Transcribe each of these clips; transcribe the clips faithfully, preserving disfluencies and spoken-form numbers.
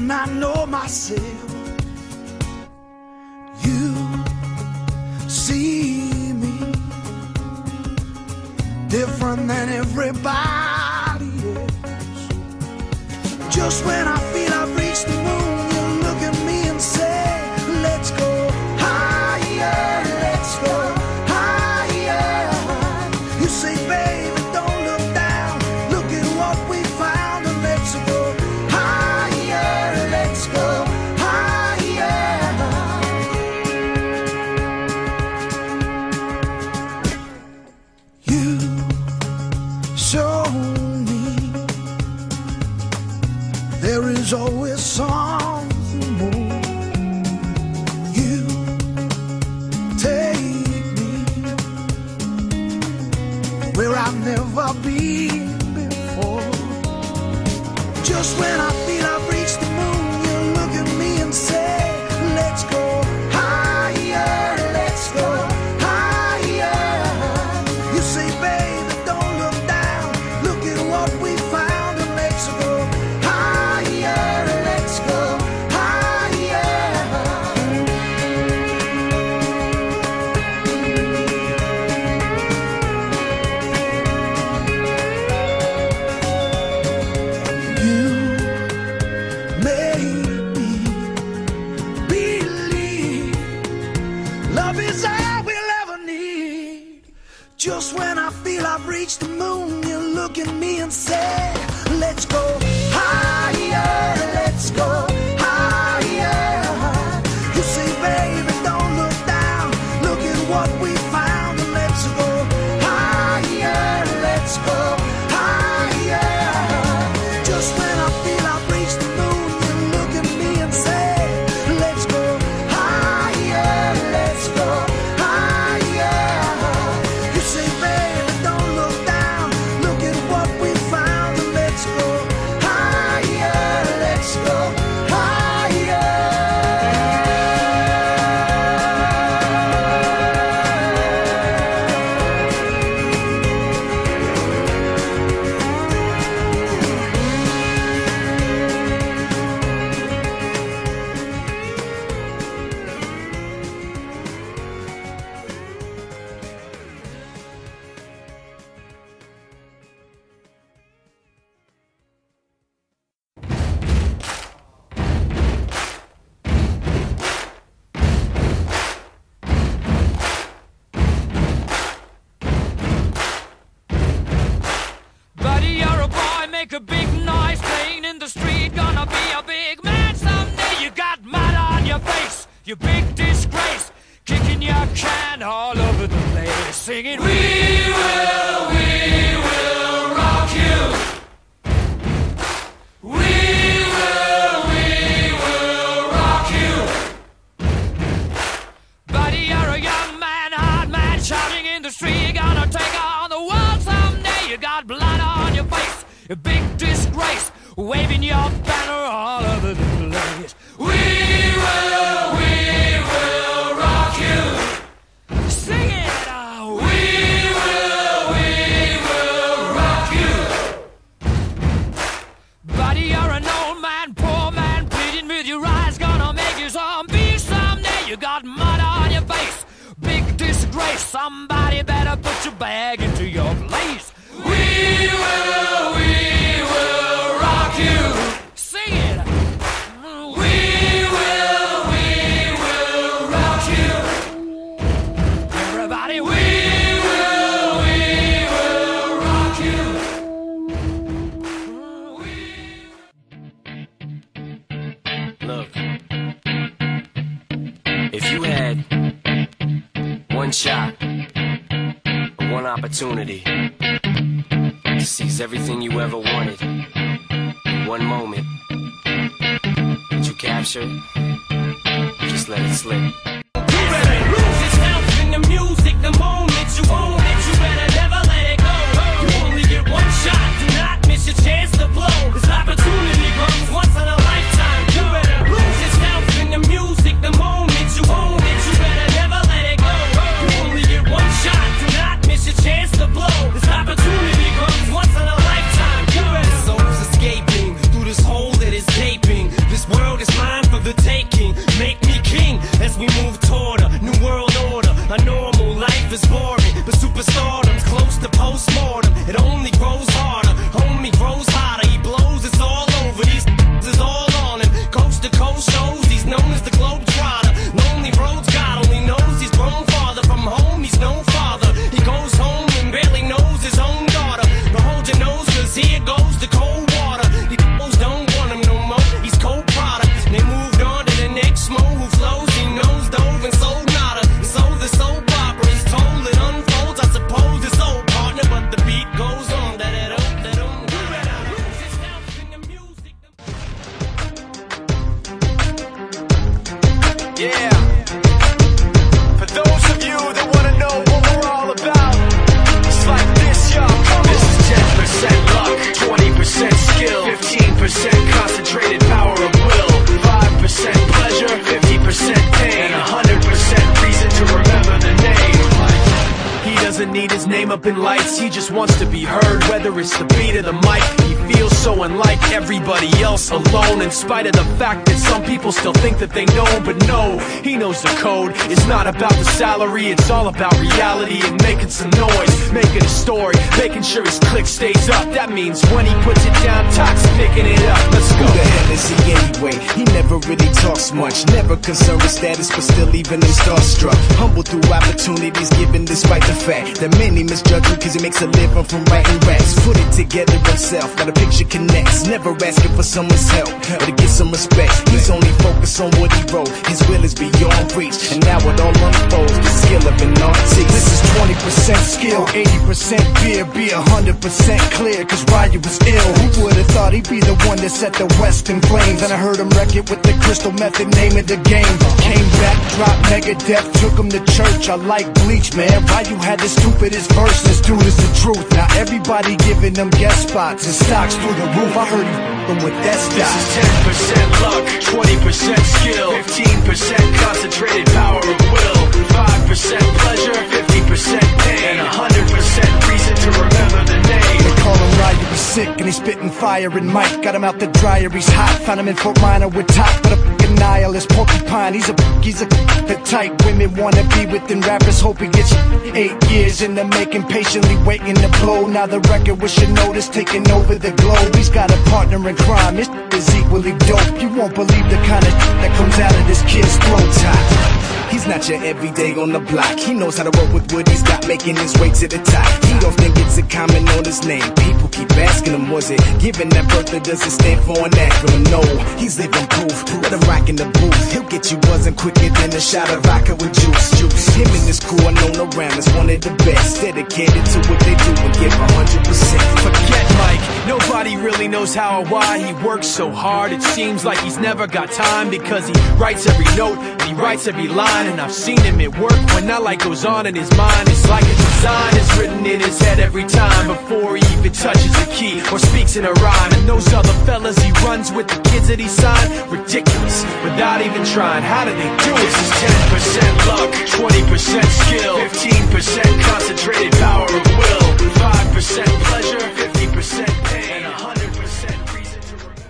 than I know myself. You see me different than everybody else. Just when I feel I've reached the moon, you look at me and say, let's go higher, let's go higher. You say, baby, don't look down, look at what we found, and let's go higher, let's go higher. You show me there is always something more. You take me where I've never been before. Just when I feel I've reached the moon, you look at me and say, let's go higher, let's go higher. You say, baby, don't look down, look at what we found, and let's go higher, let's go higher. You made me believe love is all we'll ever need. Just when I feel I've reached the moon, you look at me and say, let's go higher, let's go higher. You say, baby, don't look down, look at what we found, and let's go higher, let's go higher. Just when I feel I've reached the moon, you look at me and say, let's go higher, let's go higher. You say, baby, don't look down, look at what we found, and let's go higher, let's go higher. Buddy, you're a boy, make a big noise, playing in the street, gonna be a big man someday. You got mud on your face, you big disgrace, kicking your can all over the place, singing, we will, we will rock you. We will, we will rock you. Buddy, you're a young man, hard man, shouting in the street, gonna take on the world someday. You got blood on your face, a big disgrace, waving your banner all over the place. We will, we will rock you. Sing it out. We will, we will rock you. Buddy, you're an old man, poor man, pleading with your eyes, gonna make you zombie someday. You got mud on your face, big disgrace, somebody better put your bag into your place. We will, we will rock you. Sing it. We will, we will rock you. Everybody, we will, we will rock you. Look, if you had one shot, one opportunity to seize everything you ever wanted in one moment, would you capture it? Just let it slip. You better lose yourself in the music the moment you own it. You better never let it go. You only get one shot, do not miss your chance to blow. This opportunity comes once in a lifetime. You better lose yourself in the music the moment you own it. You better never let it go. You only get one shot, do not miss your chance to blow. This opportunity comes once in a lifetime. You better. Souls escaping through this hole that is gaping. This world flipping lights. He just wants to be heard, whether it's the beat or the mic. He feels so unlike everybody else, alone, in spite of the fact that some people still think that they know. But no, he knows the code. It's not about the salary, it's all about reality and making some noise, making a story, making sure his click stays up. That means when he puts it down, Tox picking it up. Let's go. Who the hell is he anyway? He never really talks much, never concerned with status, but still even him starstruck. Humble through opportunities given despite the fact that many misjudge him cause he makes a living from writing raps. Put it together himself, got a picture connects, never asking for someone's help or to get some respect. He's only focused on what he wrote, his will is beyond reach, and now it all unfolds, the skill of an artist. This is twenty percent skill, eighty percent fear, be one hundred percent clear, cause Ryu was ill. Who would've thought he'd be the one that set the West in flames? And I heard him wreck it with the crystal method, name of the game. Came back, dropped Megadeth, took him to church. I like Bleach, man. Ryu had the stupidest verse, this dude is the truth. Now everybody giving them guest spots and stocks through the roof. I heard he f***ing with that stock. This is ten percent luck, twenty percent skill, fifteen percent concentrated power of will, five percent pleasure, fifty percent pain, and one hundred percent reason to remember the name. They call him Ryu, he's sick and he's spitting fire. And Mike got him out the dryer, he's hot. Found him in Fort Minor with top, but a f***ing nihilist porcupine. He's a he's a the type women wanna be with, and rappers hope he gets eight years in the making, patiently waiting to blow. Now the record with your notice taking over the globe. He's got a partner in crime, his is equally dope. You won't believe the kind of that comes out of this kid's throat. He's not your everyday on the block. He knows how to work with what he's got, making his way to the top. He don't think it's a comment on his name. People keep asking him, was it given that birth, or does it stand for an acronym? No, he's living proof. Let him rock in the booth. He'll get you buzzing quicker than a shot of vodka with juice. Juice. Him and his crew are known around as one of the best, dedicated to what they do and give one hundred percent. Forget Mike, nobody really knows how or why he works so hard. It seems like he's never got time, because he writes every note and he writes every line. And I've seen him at work when that light goes on in his mind. It's like a design is written in his head every time, before he even touches a key or speaks in a rhyme. And those other fellas he runs with, the kids that he signed, ridiculous, without even trying. How do they do it? This is ten percent luck, twenty percent skill, fifteen percent concentrated power of will, five percent pleasure, fifty percent pain, and one hundred percent reason to remember.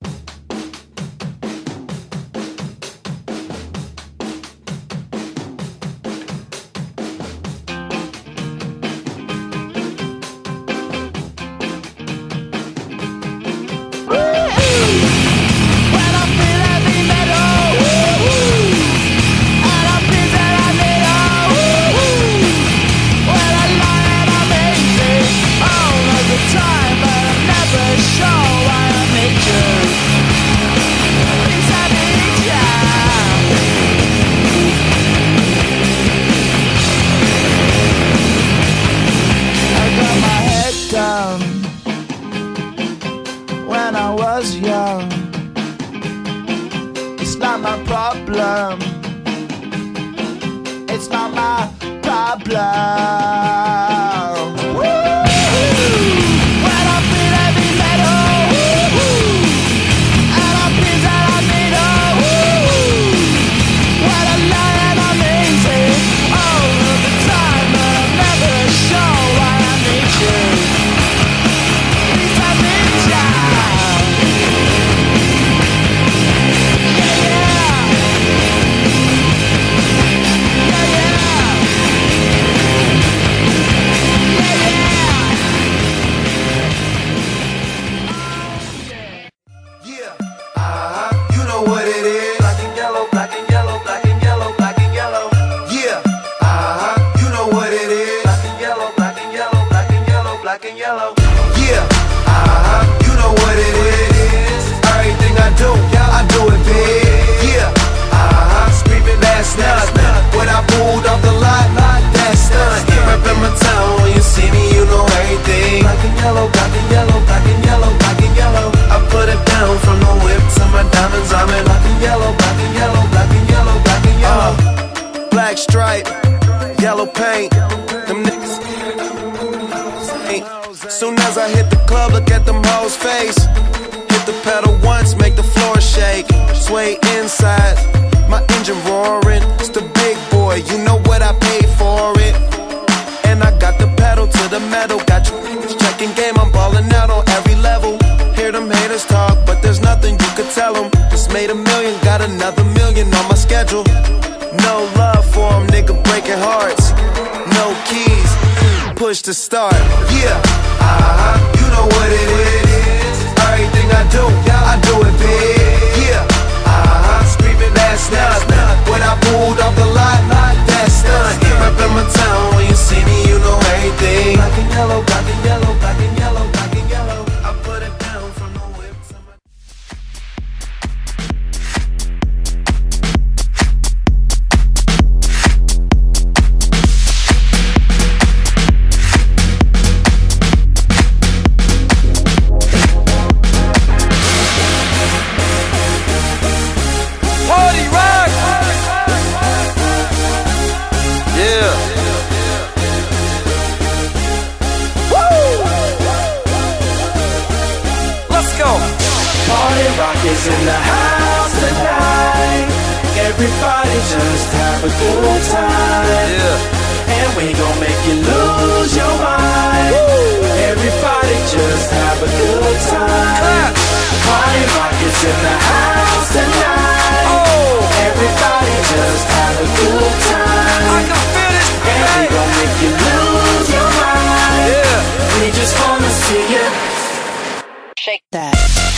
When I was young, it's not my problem. It's not my problem. Woo-hoo! When I feel heavy metal, woo-hoo! And I feel that I need a woo-hoo! When I lie and I'm easy all of the time, but I'm never sure why I need you. Please I need you. Black stripe, yellow paint, them niggas. Soon as I hit the club, look at them hoes' face. Hit the pedal once, make the floor shake. Sway inside, my engine roaring. It's the big boy, you know what I paid for it. And I got the pedal to the metal. Got you checking game, I'm balling out on every level. Hear them haters talk, but there's nothing you could tell them. Just made a million, got another million on my schedule. No love for them, nigga breaking hearts. No keys, push to start. Yeah, uh-huh, you know what it is. Everything I do, I do it big. Yeah, uh-huh, screaming that's nothing. When I pulled off the lot, that's nothing. Reppin' my town, when you see me, you know everything. Black and yellow, black and yellow, black and yellow, black and yellow. I put it down from the whip to my... Party rock! Yeah. Woo! Let's go. Party rock is in the house tonight. Everybody just have a good time. Yeah. And we gon' make you lose your mind. Woo! Everybody just have a good time. Clap. Party rock is in the house tonight. Oh. Everybody just have a good time. I can feel this, And we baby. gon' make you lose your mind. Yeah. We just wanna see you Shake that.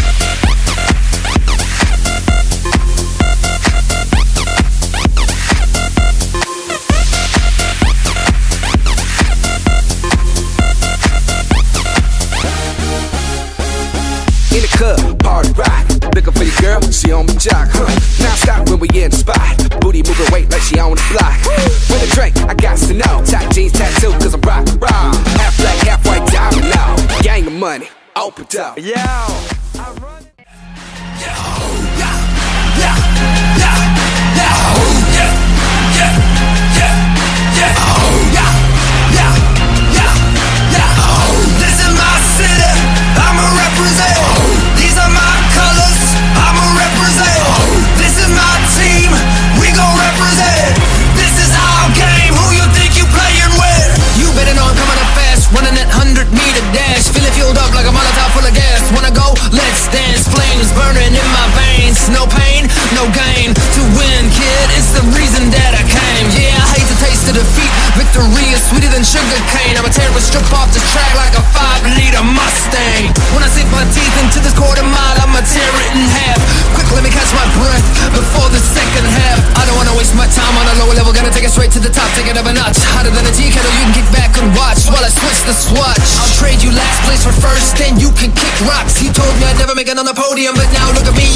In the club, party rock. Looking for the girl, she on my jock. Huh. Now stop when we in the spot. Booty moving weight like she on the block. With a drink, I got to know. Tight jeans, tattoo, cause I'm rock, rock. Half black, half white, diamond now. Gang of money, open up. Yo. I run. This is my city, I'ma represent. These are my colors, I'ma represent. This is my team, we gon' represent. This is our game, who you think you playin' with? You better know I'm coming up fast, running that hundred meter dash. Feeling fueled up like a Molotov full of gas. Wanna go? Let's dance. Flames burning in my veins. No pain, no gain. To win, kid, it's the reason that I came. Yeah, I hate the taste of defeat. Victory is sweeter than sugar cane. I'm a terrorist, strip off the track like a five liter Mustang. When I sink my teeth into this quarter mile, I'ma tear it in half. Quick, let me catch my breath before the second half. I don't wanna waste my time on a lower level. Gotta take it straight to the top, take it up a notch. Hotter than a tea kettle, you can kick back and watch while I switch the swatch. I'll trade you last place for first, then you can kick rocks. You told me I'd never make it on the podium, but now look at me,